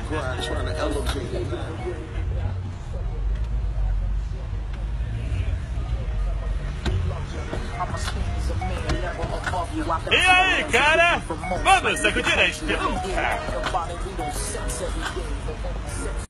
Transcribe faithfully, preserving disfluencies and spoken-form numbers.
grind, trying to elevate it. E aí, cara? Vamos sacudir a esperança.